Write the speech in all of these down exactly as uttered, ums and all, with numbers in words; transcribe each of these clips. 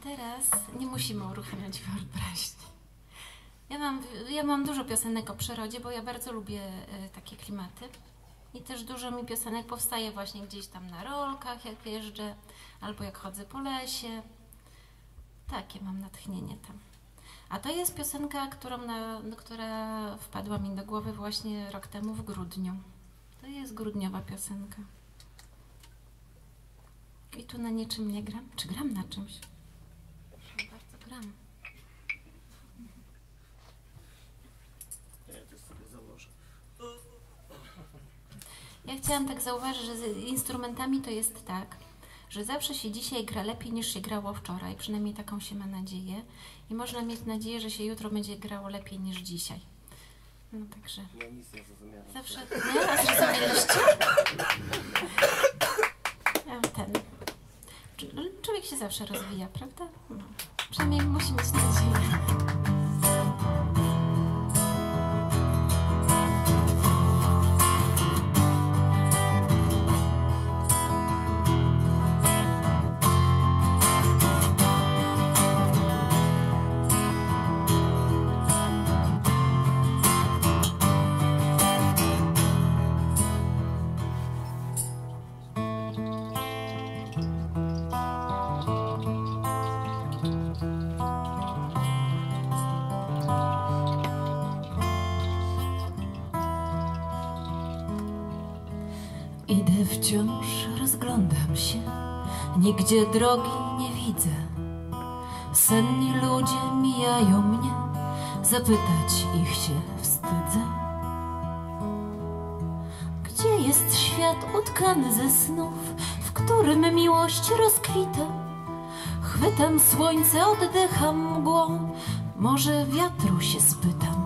teraz nie musimy uruchamiać wyobraźni. Ja mam, ja mam dużo piosenek o przyrodzie, bo ja bardzo lubię y, takie klimaty. I też dużo mi piosenek powstaje właśnie gdzieś tam na rolkach, jak jeżdżę, albo jak chodzę po lesie. Takie mam natchnienie tam. A to jest piosenka, którą na, która wpadła mi do głowy właśnie rok temu w grudniu. To jest grudniowa piosenka. I tu na niczym nie gram. Czy gram na czymś? Bardzo gram. Ja też sobie założę. Ja chciałam tak zauważyć, że z instrumentami to jest tak, że zawsze się dzisiaj gra lepiej niż się grało wczoraj. Przynajmniej taką się ma nadzieję. I można mieć nadzieję, że się jutro będzie grało lepiej niż dzisiaj. No także... Ja nic nie zrozumiałem. Zawsze... Nie? A zrozumieliście? Ja ten... Człowiek się zawsze rozwija, prawda? No. Przynajmniej musi mieć nadzieję. Idę wciąż, rozglądam się, nigdzie drogi nie widzę. Senni ludzie mijają mnie, zapytać ich się wstydzę. Gdzie jest świat utkany ze snów, w którym miłość rozkwita? Chwytam słońce, oddycham mgłą, może wiatru się spytam.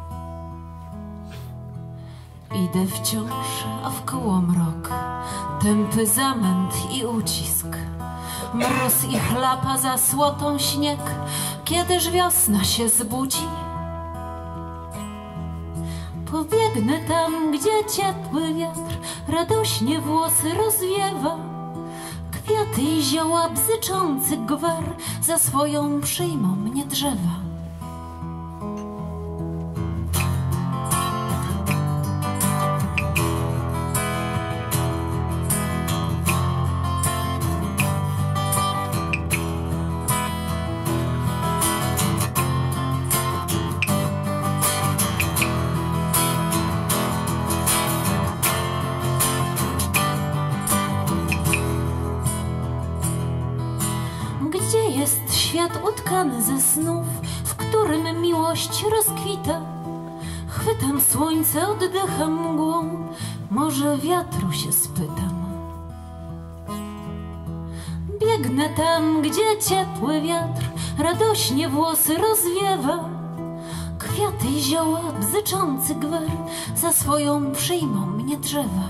Idę wciąż, a wkoło mrok, tępy zamęt i ucisk. Mróz i chlapa za słotą śnieg, kiedyż wiosna się zbudzi. Pobiegnę tam, gdzie ciepły wiatr radośnie włosy rozwiewa. Kwiaty i zioła bzyczący gwar za swoją przyjmą mnie drzewa. Gdzie jest świat utkany ze snów, w którym miłość rozkwita? Chwytam słońce, oddycham mgłą, może wiatru się spytam. Biegnę tam, gdzie ciepły wiatr radośnie włosy rozwiewa. Kwiaty i zioła, bzyczący gwar za swoją przyjmą mnie drzewa.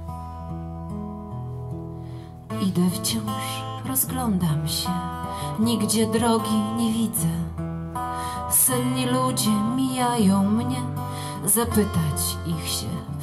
Idę wciąż, rozglądam się, nigdzie drogi nie widzę. Senni ludzie mijają mnie, zapytać ich się